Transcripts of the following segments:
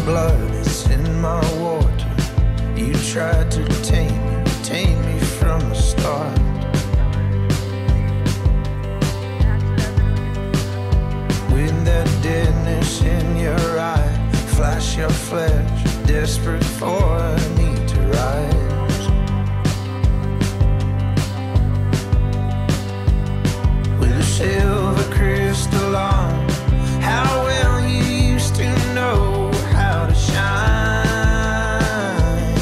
blood, it's in my water. You tried to tame me from the start. With that deadness in your eye, flash your flesh, desperate for a need to rise. With a silver crystal on, how well you used to know how to shine.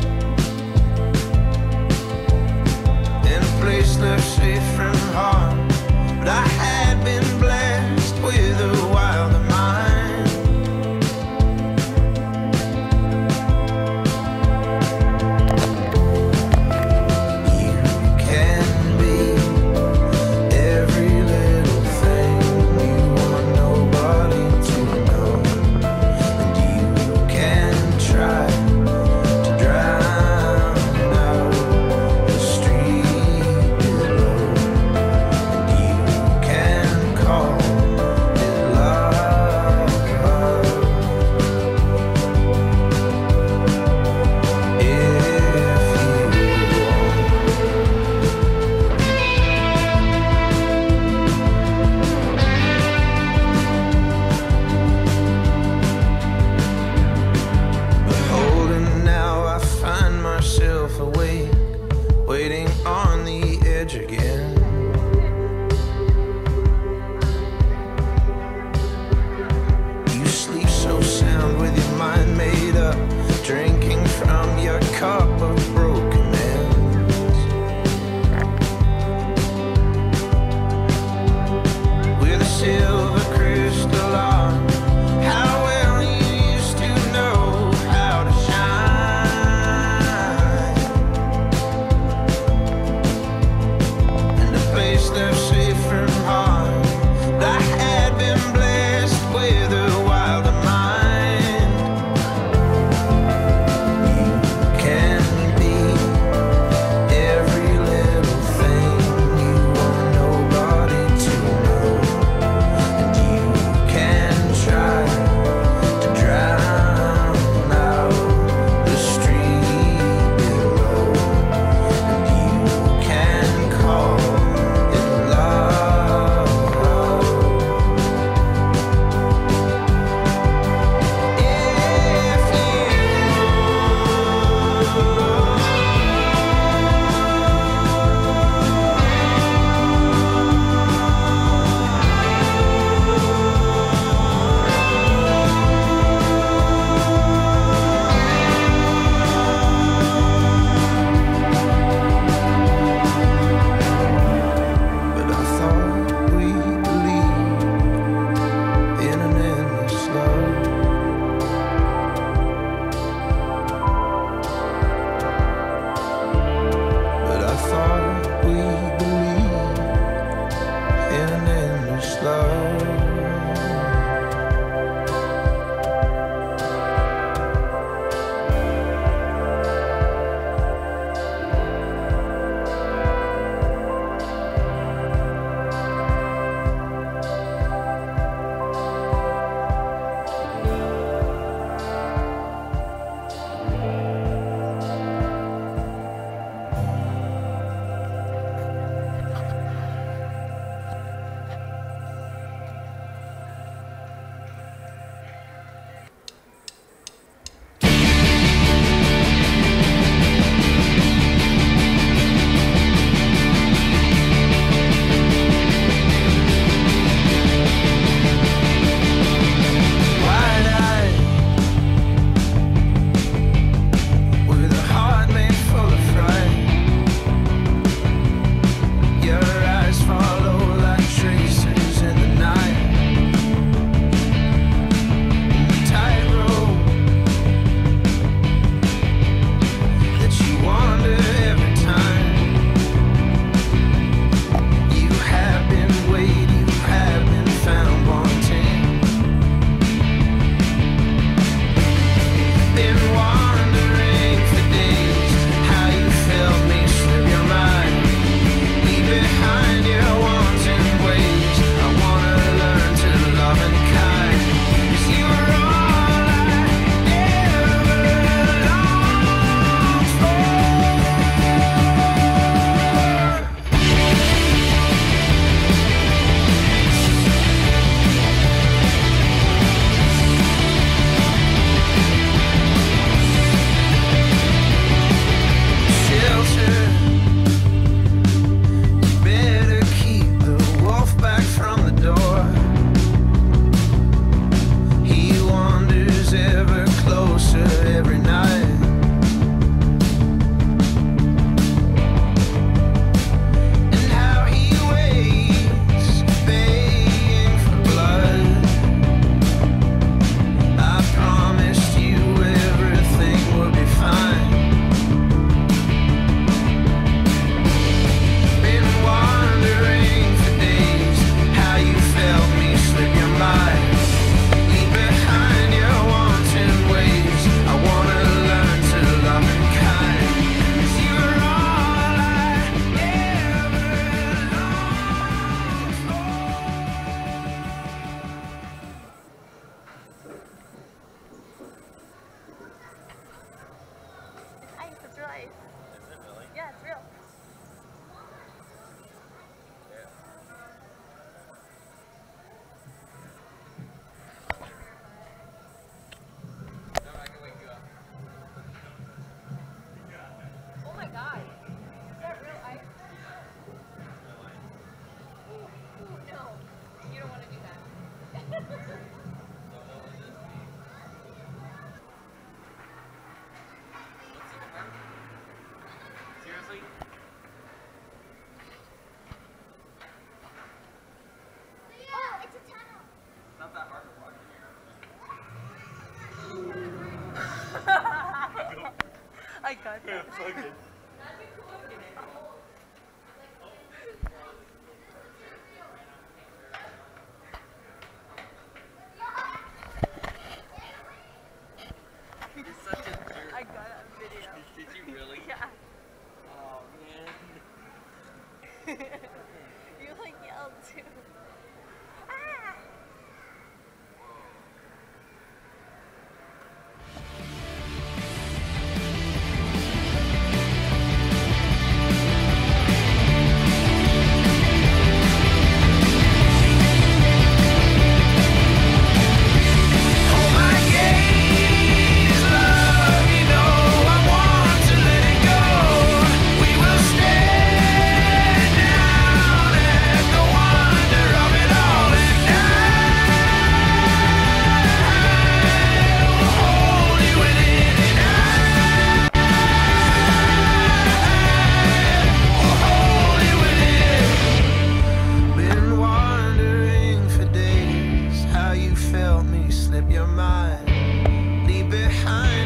In a place left safe from harm, but I had been blessed with a wilder mind. I got that. Fucking. You're such a jerk. I got a video. Did you really? Yeah. Oh man. You like yelled too. Ah! Hold my gaze, love, you know I want to let it go. We will stand down at the wonder of it all, and I will hold you in it, and I will hold you in it. Been wondering for days how you felt me slip your mind, leave behind